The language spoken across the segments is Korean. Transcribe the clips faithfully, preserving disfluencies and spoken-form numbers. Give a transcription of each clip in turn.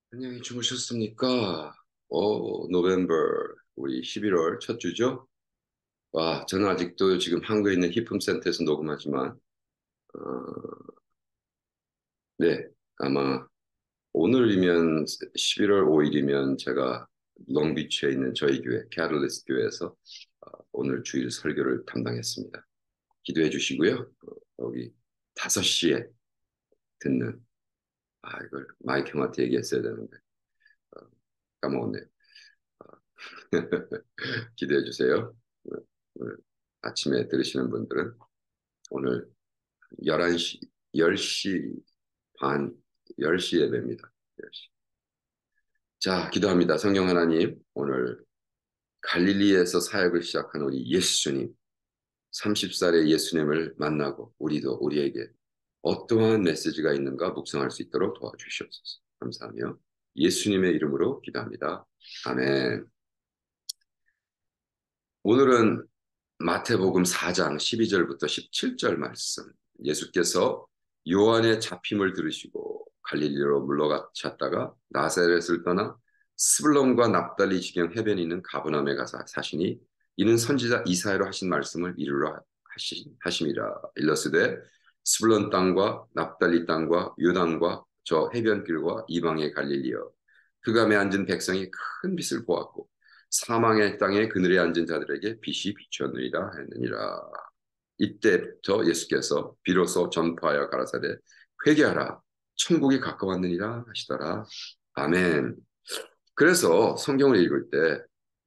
안녕히 주무셨습니까? 어, 노벰버, 우리 십일월 첫 주죠? 와, 저는 아직도 지금 한국에 있는 히품센터에서 녹음하지만, 어, 네, 아마 오늘이면 십일월 오일이면 제가 롱비치에 있는 저희 교회, 캐틀리스트 교회에서 어, 오늘 주일 설교를 담당했습니다. 기도해 주시고요. 어, 여기 다섯 시에 듣는, 아, 이걸 마이크 형한테 얘기했어야 되는데, 어, 까먹었네요. 어, 기대해 주세요. 오늘, 오늘 아침에 들으시는 분들은 오늘 열한 시, 열 시 반, 열 시 예배입니다. 열 시. 자, 기도합니다. 성령 하나님, 오늘 갈릴리에서 사역을 시작한 우리 예수님, 서른 살의 예수님을 만나고 우리도 우리에게 어떠한 메시지가 있는가 묵상할 수 있도록 도와주시옵소서. 감사하며 예수님의 이름으로 기도합니다. 아멘. 오늘은 마태복음 사 장 십이 절부터 십칠 절 말씀. 예수께서 요한의 잡힘을 들으시고 갈릴리로 물러가셨다가 나사렛을 떠나 스불론과 납달리 지경 해변에 있는 가버나움에 가서 사시니 이는 선지자 이사야로 하신 말씀을 이루러 하시, 하심이라. 일러스되 스불론 땅과 납달리 땅과 요단과 저 해변길과 이방의 갈릴리여, 그감에 앉은 백성이 큰 빛을 보았고 사망의 땅에 그늘에 앉은 자들에게 빛이 비추었느니라 했느니라. 이때부터 예수께서 비로소 전파하여 가라사대 회개하라 천국이 가까웠느니라 하시더라. 아멘. 그래서 성경을 읽을 때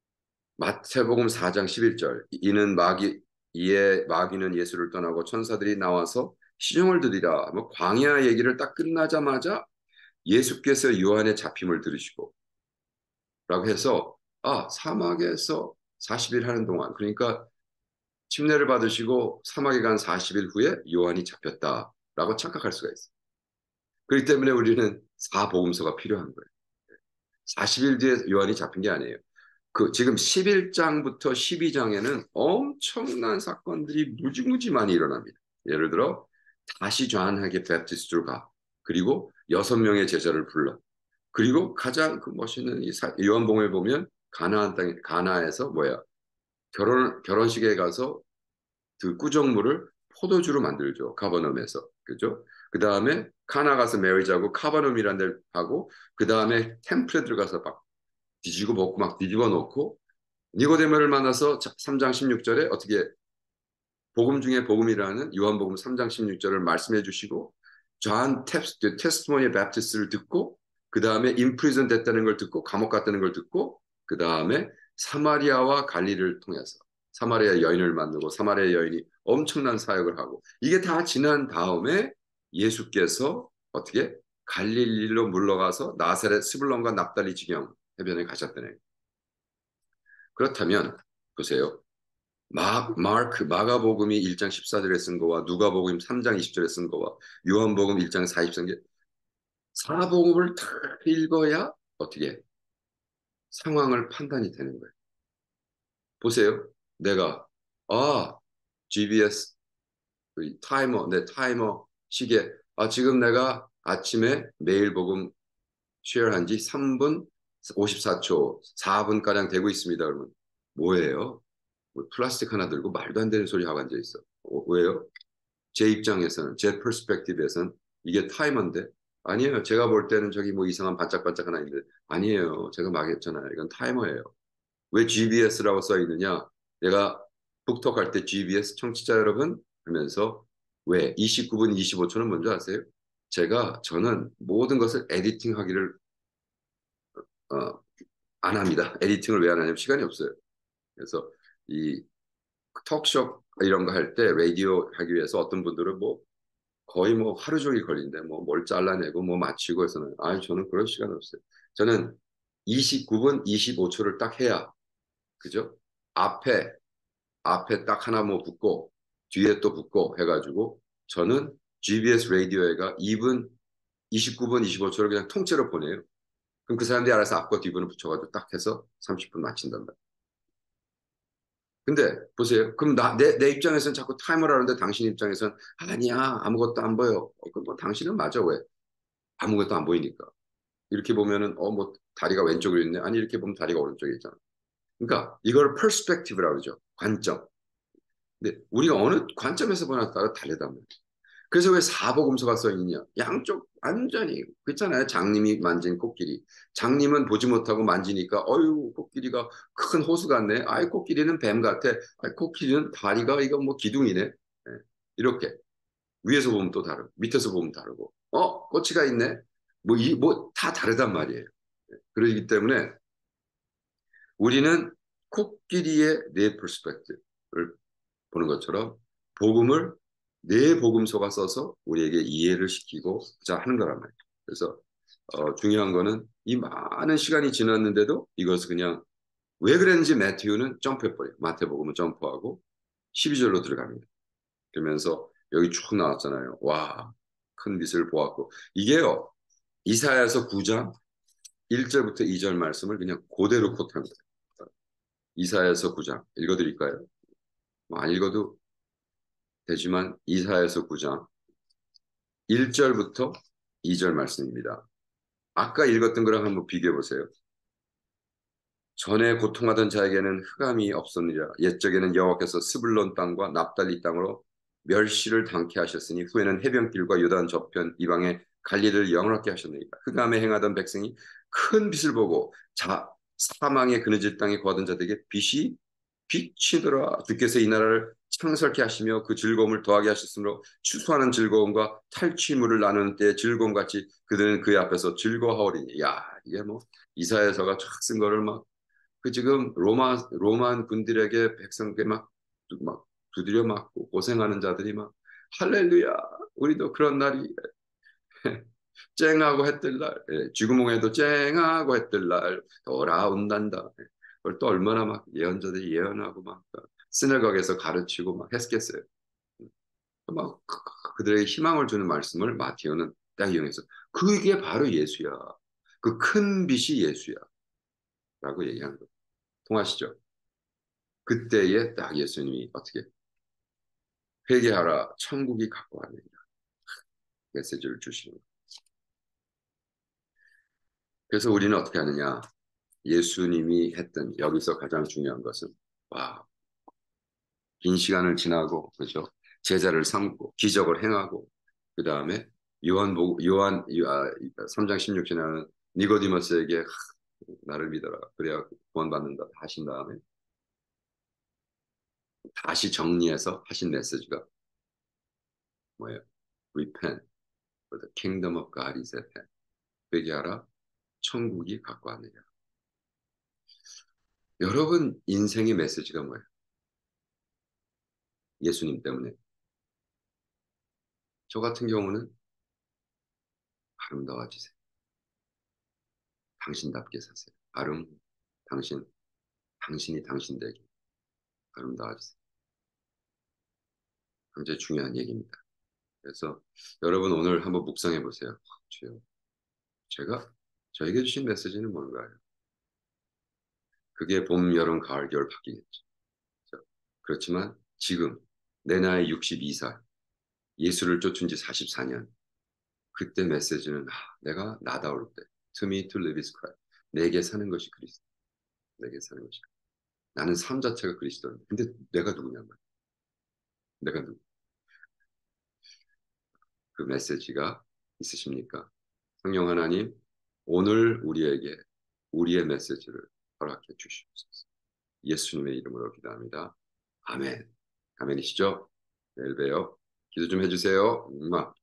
마태복음 사 장 십일 절, 이는 마귀 이에 마귀는 예수를 떠나고 천사들이 나와서 시종을 드리라, 뭐 광야 얘기를 딱 끝나자마자 예수께서 요한의 잡힘을 들으시고 라고 해서, 아, 사막에서 사십 일 하는 동안, 그러니까 침례를 받으시고 사막에 간 사십 일 후에 요한이 잡혔다라고 착각할 수가 있어요. 그렇기 때문에 우리는 사복음서가 필요한 거예요. 사십 일 뒤에 요한이 잡힌 게 아니에요. 그 지금 십일 장부터 십이 장에는 엄청난 사건들이 무지무지 많이 일어납니다. 예를 들어 다시 좌한하게 베프티스트로 가. 그리고 여섯 명의 제자를 불러. 그리고 가장 그 멋있는 이 요한복음에 보면 가나안 땅 가나에서 뭐야? 결혼 결혼식에 가서 그 꾸정물을 포도주로 만들죠. 카버넘에서. 그죠? 그 다음에 카나 가서 메리지하고 카버넘이라는 데를 하고, 그 다음에 템플에 들어가서 막 뒤지고 볶고 막 뒤집어 놓고, 니고데모를 만나서 삼 장 십육 절에 어떻게 복음 중에 복음이라는 요한복음 삼 장 십육 절을 말씀해 주시고, 존 테스트모니 베프티스트를 듣고, 그 다음에 인프리즌 됐다는 걸 듣고 감옥 갔다는 걸 듣고, 그 다음에 사마리아와 갈릴리를 통해서 사마리아 여인을 만나고 사마리아 여인이 엄청난 사역을 하고, 이게 다 지난 다음에 예수께서 어떻게 갈릴리로 물러가서 나사렛 스불론과 납달리 지경 해변에 가셨다네. 그렇다면 보세요. 마, 마크, 마가복음이 일 장 십사 절에 쓴 거와 누가복음 삼 장 이십 절에 쓴 거와 요한복음 일 장 사십삼 절, 사복음을 다 읽어야 어떻게 상황을 판단이 되는 거예요. 보세요. 내가 아 지비에스 그 타이머, 내 타이머 시계, 아 지금 내가 아침에 메일 복음 쉐어한 지 삼 분 오십사 초, 사 분가량 되고 있습니다. 그러면 뭐예요? 뭐 플라스틱 하나 들고 말도 안 되는 소리 하고 앉아 있어. 어, 왜요? 제 입장에서는, 제 퍼스펙티브에서는 이게 타이머인데, 아니에요. 제가 볼 때는 저기 뭐 이상한 반짝반짝 하나 있는데, 아니에요. 제가 막 했잖아요. 이건 타이머예요. 왜 지비에스라고 써 있느냐? 내가 북톡할 때 지비에스 청취자 여러분 하면서, 왜 이십구 분 이십오 초는 뭔지 아세요? 제가 저는 모든 것을 에디팅 하기를 어, 안 합니다. 에디팅을 왜 안 하냐면 시간이 없어요. 그래서 이 톡쇼 이런 거 할 때 라디오 하기 위해서 어떤 분들은 뭐 거의 뭐 하루 종일 걸린대. 뭐 뭘 잘라내고 뭐 맞추고 해서는, 아니 저는 그럴 시간 없어요. 저는 이십구 분 이십오 초를 딱 해야, 그죠? 앞에 앞에 딱 하나 뭐 붙고 뒤에 또 붙고 해가지고, 저는 지비에스 라디오에가 이 분 이십구 분 이십오 초를 그냥 통째로 보내요. 그럼 그 사람들이 알아서 앞과 뒤분을 붙여가지고 딱 해서 삼십 분 맞춘단 말이에요. 근데 보세요. 그럼 나, 내, 내 입장에서는 자꾸 타이머를 하는데 당신 입장에서는 아니야, 아무것도 안 보여. 어, 그럼 뭐 당신은 맞아. 왜? 아무것도 안 보이니까. 이렇게 보면은 어 뭐 다리가 왼쪽으로 있네. 아니 이렇게 보면 다리가 오른쪽에 있잖아. 그러니까 이걸 퍼스펙티브라고 그러죠. 관점. 근데 우리가 어느 관점에서 보냐에 따라 다르단 말이에요. 그래서 왜 사복음서가 써 있냐? 양쪽 완전히 그렇잖아요. 장님이 만진 코끼리. 장님은 보지 못하고 만지니까 어유 코끼리가 큰 호수 같네. 아이 코끼리는 뱀 같아. 아이 코끼리는 다리가 이거 뭐 기둥이네. 예, 이렇게 위에서 보면 또 다르고 밑에서 보면 다르고 어 꼬치가 있네. 뭐 이 뭐 다 다르단 말이에요. 예, 그러기 때문에 우리는 코끼리의 네 퍼스펙티브를 보는 것처럼 복음을 내 복음서가 써서 우리에게 이해를 시키고자 하는 거란 말이에요. 그래서 어, 중요한 거는 이 많은 시간이 지났는데도 이것을 그냥 왜 그랬는지 매튜는 점프해버려요. 마태복음은 점프하고 십이 절로 들어갑니다. 그러면서 여기 쭉 나왔잖아요. 와, 큰 빛을 보았고. 이게요, 이사야서 구 장 일 절부터 이 절 말씀을 그냥 그대로 코트합니다. 이사야서 구 장 읽어드릴까요? 뭐안 읽어도 되지만 이사야서 구 장 일 절부터 이 절 말씀입니다. 아까 읽었던 거랑 한번 비교해 보세요. 전에 고통하던 자에게는 흑암이 없었느니라. 옛적에는 여호와께서 스불론 땅과 납달리 땅으로 멸시를 당케 하셨으니 후에는 해변길과 요단 저편 이방의 갈릴리를 영원하게 하셨느니라. 흑암에 행하던 백성이 큰 빛을 보고 자 사망의 그늘질 땅에 거하던 자들에게 빛이 빛이더라. 주께서 이 나라를 창설케 하시며 그 즐거움을 더하게 하셨으므로 추수하는 즐거움과 탈취물을 나누는 때의 즐거움 같이 그들은 그의 앞에서 즐거워하오리니. 야, 이게 뭐 이사야서가 쫙 쓴 거를 막 그 지금 로마 로만 군들에게 백성에게 막, 막 두드려 맞고 고생하는 자들이 막 할렐루야, 우리도 그런 날이 쨍하고 해뜰 날, 예, 쥐구멍에도 쨍하고 해뜰 날 돌아온단다. 예, 그걸 또 얼마나 막 예언자들이 예언하고 막 시내각에서 가르치고 막 했겠어요. 막 그- 그- 그들에게 희망을 주는 말씀을 마티오는 딱 이용해서 그게 바로 예수야. 그 큰 빛이 예수야. 라고 얘기하는 거예요. 통하시죠? 그때에 딱 예수님이 어떻게 회개하라 천국이 갖고 왔느냐 메시지를 주시는 거예요. 그래서 우리는 어떻게 하느냐? 예수님이 했던 여기서 가장 중요한 것은 와, 긴 시간을 지나고 그죠? 제자를 삼고 기적을 행하고 그 다음에 요한 요한 삼 장 십육 절에 나는 니고디모스에게 하, 나를 믿어라 그래야 구원받는다 하신 다음에 다시 정리해서 하신 메시지가 뭐예요? Repent, for the kingdom of God is at hand. 회개하라, 천국이 갖고 왔느냐. 여러분 인생의 메시지가 뭐예요? 예수님 때문에. 저 같은 경우는 아름다워지세요. 당신답게 사세요. 아름, 당신, 당신이 당신되게 아름다워지세요. 굉장히 중요한 얘기입니다. 그래서 여러분 오늘 한번 묵상해 보세요. 주여, 제가 저에게 주신 메시지는 뭔가요? 그게 봄, 여름, 가을, 겨울 바뀌겠죠. 그렇죠? 그렇지만 지금 내 나이 육십이 살, 예수를 쫓은 지 사십사 년, 그때 메시지는 아, 내가 나다울 때, to me to live is Christ. 내게 사는 것이 그리스도. 내게 사는 것이. 나는 삶 자체가 그리스도인데, 근데 내가 누구냐 말이야. 내가 누구? 그 메시지가 있으십니까? 성령 하나님, 오늘 우리에게 우리의 메시지를 허락해 주시옵소서. 예수님의 이름으로 기도합니다. 아멘. 아멘이시죠? 내일 봬요. 기도 좀 해주세요. 엄마.